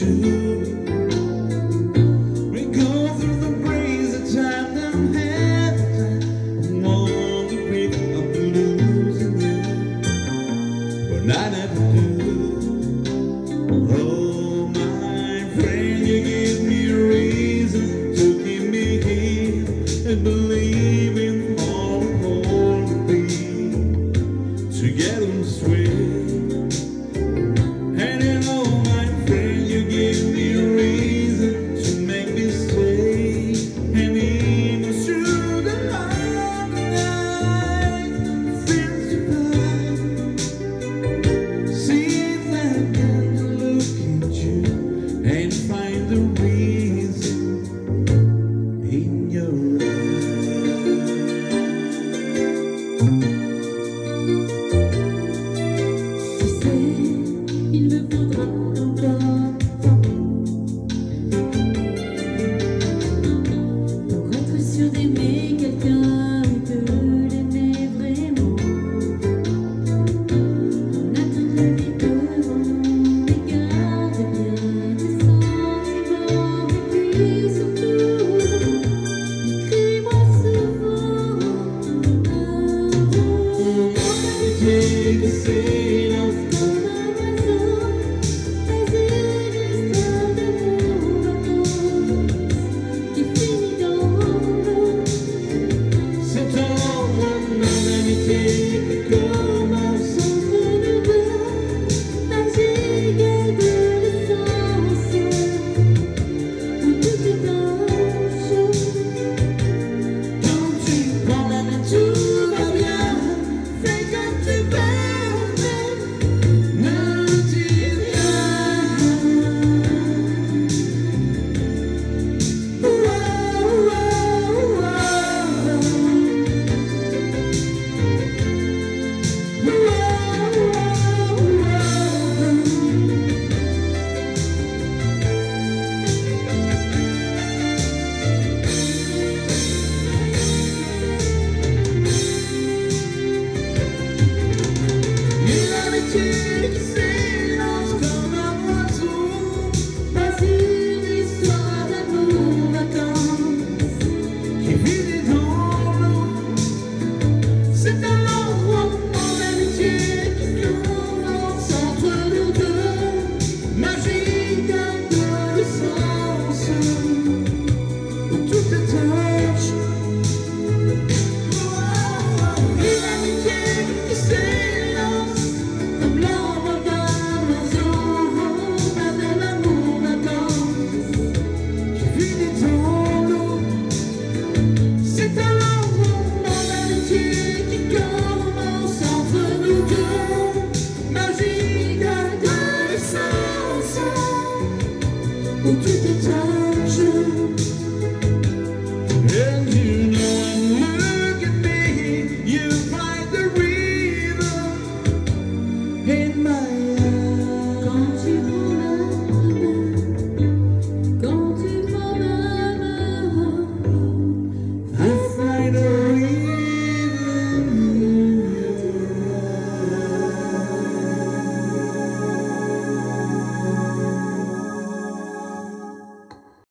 We go through the breeze of time and half the time. I'm on the brink of losing you, but I never do. Oh, my friend, you give me a reason to keep me here and believe in all I'm gonna be together and sweet. And you know, my friend, you give me a reason to make me stay. And even through the long night, feels to pass. See that and look at you and find the reason in your Il me faudra encore pour être sûr d'aimer quelqu'un et de l'aimer vraiment. On attend la vie devant nous, mais garde bien tes sentiments. Et puis surtout, écris-moi souvent take a silence. Take a silence comme un oiseau. Pas une histoire d'amour vacances Qui vit dans l'eau. C'est un long roman d'amitié qui commence entre nous deux. Magique adolescence où tout est tâche. Une amitié qui s'élance comme l'ombre d'un oiseau. Avec l'amour vacances Qui vit dans l'eau. c'est un long roman d'amitié qui commence entre nous deux. Magique adolescence où tout est tâche.